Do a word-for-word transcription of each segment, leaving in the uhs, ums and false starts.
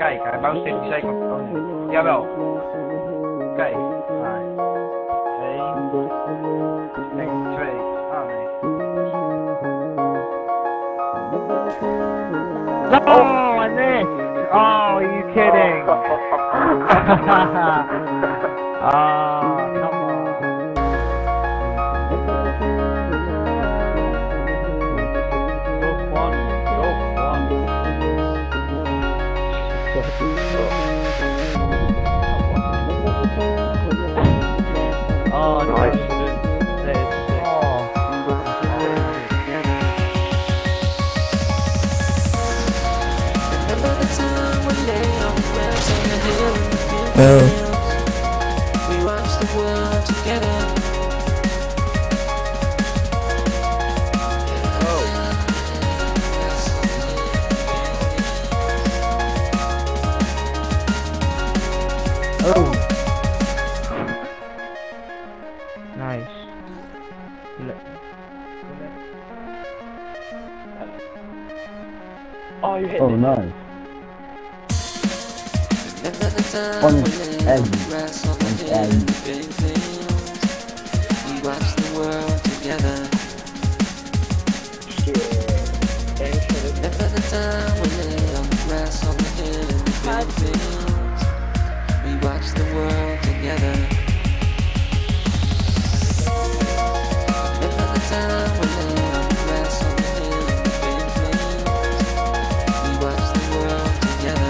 Kijk, hij bouwt steeds die zijkant. Oh nee. Jawel. Kijk. één, twee. Ah nee. Oh, I missed! Oh, are you kidding? Oh, come on. Go one, go one. Oh, nice. That is sick. Oh. We watched the world together. Oh. Oh. Nice. Oh, you hit Oh, it. nice. One is egg. One is egg. We watched the world together. Remember the time we lay on the grass on the hill in the big fields. We watched the world together. Remember the time we lay on the grass on the hill in the big fields. We watched the world together.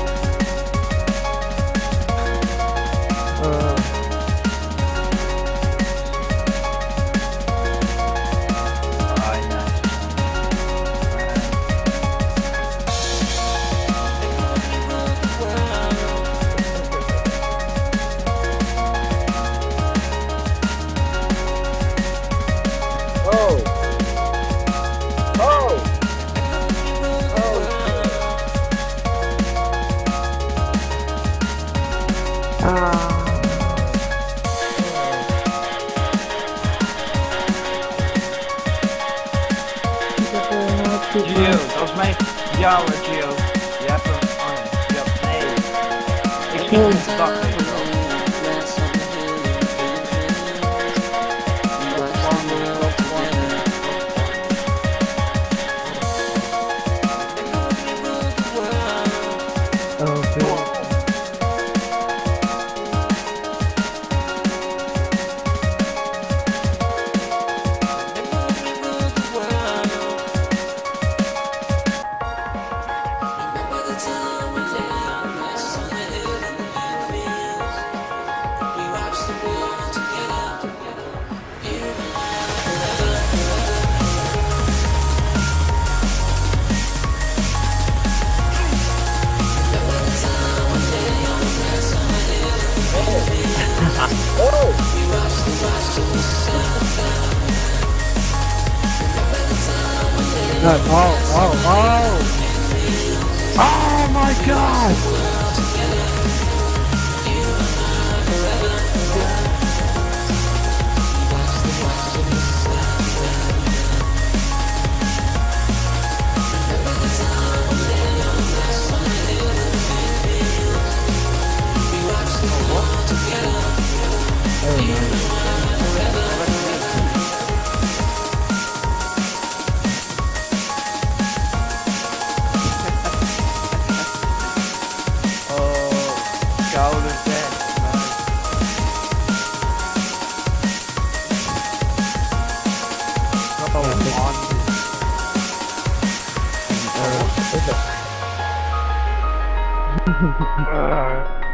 Gio, dat was mijn jouwe Gio. Je hebt hem. Oh nee. Ja, nee. Ik zie hem dag, weet je wel. No, oh, oh, oh! Oh my god! Uh,